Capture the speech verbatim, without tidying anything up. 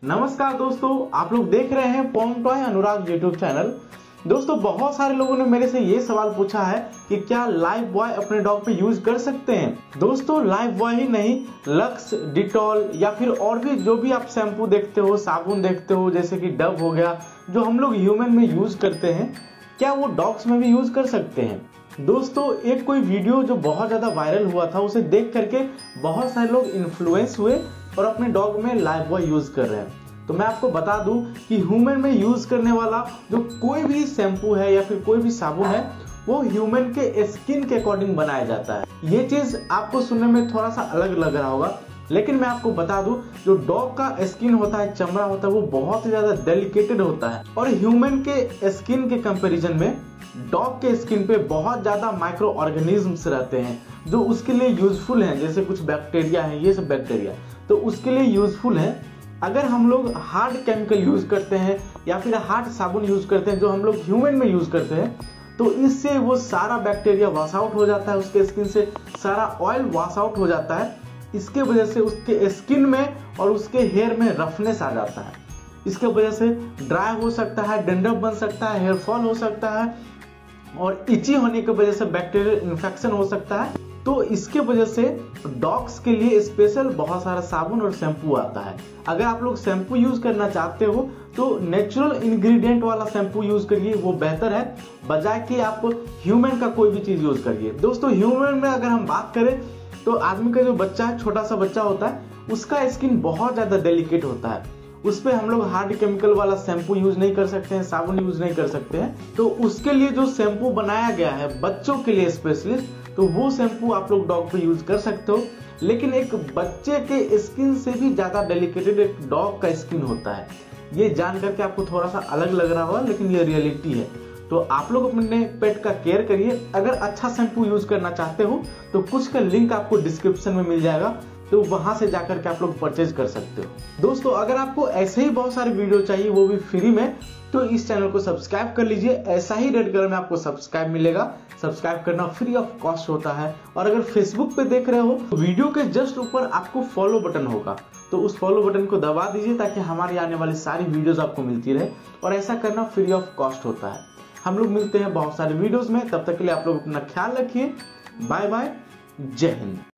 नमस्कार दोस्तों, आप लोग देख रहे हैं pom toy Anurag YouTube channel. दोस्तों, बहुत सारे लोगों ने मेरे से ये सवाल पूछा है कि क्या लाइफ बॉय अपने डॉग पे यूज कर सकते हैं। दोस्तों, लाइफ बॉय ही नहीं, लक्स, डिटॉल या फिर और भी जो भी आप शैम्पू देखते हो, साबुन देखते हो, जैसे कि डव हो गया, जो हम लोग ह्यूमन में यूज करते हैं, क्या वो डॉग्स में भी यूज कर सकते हैं। दोस्तों, एक कोई वीडियो जो बहुत ज्यादा वायरल हुआ था, उसे देख करके बहुत सारे लोग इन्फ्लुएंस हुए और अपने डॉग में लाइफ बॉय यूज कर रहे हैं। तो मैं आपको बता दूं कि ह्यूमन में यूज करने वाला जो कोई भी शैम्पू है या फिर कोई भी साबुन है, वो ह्यूमन के स्किन के अकॉर्डिंग बनाया जाता है। ये चीज आपको सुनने में थोड़ा सा अलग लग रहा होगा, लेकिन मैं आपको बता दूं, जो डॉग का स्किन होता है, चमड़ा होता है, वो बहुत ही ज्यादा डेलिकेटेड होता है और ह्यूमन के स्किन के कंपैरिजन में डॉग के स्किन पे बहुत ज्यादा माइक्रो ऑर्गेनिज्म्स रहते हैं जो उसके लिए यूजफुल हैं, जैसे कुछ बैक्टीरिया हैं, ये सब बैक्टीरिया तो उसके लिए यूजफुल है। अगर हम लोग हार्ड केमिकल यूज करते हैं या फिर हार्ड साबुन यूज करते हैं जो हम लोग ह्यूमन में यूज करते हैं, तो इससे वो सारा बैक्टीरिया वॉश आउट हो जाता है, उसके स्किन से सारा ऑयल वॉश आउट हो जाता है। इसके वजह से उसके स्किन में और उसके हेयर में रफनेस आ जाता है। इसके वजह से ड्राई हो सकता है, डेंड्रफ बन सकता है, हेयर फॉल हो सकता है और इची होने की वजह से बैक्टीरियल इन्फेक्शन हो सकता है। तो इसके वजह से डॉग्स के लिए स्पेशल बहुत सारा साबुन और शैम्पू आता है। अगर आप लोग शैम्पू यूज करना चाहते हो तो नेचुरल इंग्रेडिएंट वाला शैम्पू यूज करिए, वो बेहतर है, बजाय कि आप ह्यूमन का कोई भी चीज यूज करिए। दोस्तों, ह्यूमन में अगर हम बात करें तो आदमी का जो बच्चा है, छोटा सा बच्चा होता है, उसका स्किन बहुत ज्यादा डेलिकेट होता है। उस पर हम लोग हार्ड केमिकल वाला शैम्पू यूज नहीं कर सकते हैं, साबुन यूज नहीं कर सकते हैं। तो उसके लिए जो शैम्पू बनाया गया है बच्चों के लिए स्पेशलिस्ट, तो वो शैम्पू आप लोग डॉग पे यूज कर सकते हो। लेकिन एक बच्चे के स्किन से भी ज्यादा डेलिकेटेड एक डॉग का स्किन होता है। ये जान करके आपको थोड़ा सा अलग लग रहा होगा, लेकिन ये रियलिटी है। तो आप लोग अपने पेट का केयर करिए। अगर अच्छा शैम्पू यूज करना चाहते हो तो कुछ का लिंक आपको डिस्क्रिप्शन में मिल जाएगा, तो वहां से जाकर के आप लोग परचेज कर सकते हो। दोस्तों, अगर आपको ऐसे ही बहुत सारे वीडियो चाहिए, वो भी फ्री में, तो इस चैनल को सब्सक्राइब कर लीजिए। ऐसा ही रेड कलर में आपको सब्सक्राइब मिलेगा। सब्सक्राइब करना फ्री ऑफ कॉस्ट होता है। और अगर फेसबुक पे देख रहे हो तो वीडियो के जस्ट ऊपर आपको फॉलो बटन होगा, तो उस फॉलो बटन को दबा दीजिए ताकि हमारी आने वाली सारी वीडियोस आपको मिलती रहे। और ऐसा करना फ्री ऑफ कॉस्ट होता है। हम लोग मिलते हैं बहुत सारे वीडियोस में, तब तक के लिए आप लोग अपना ख्याल रखिए। बाय बाय, जय हिंद।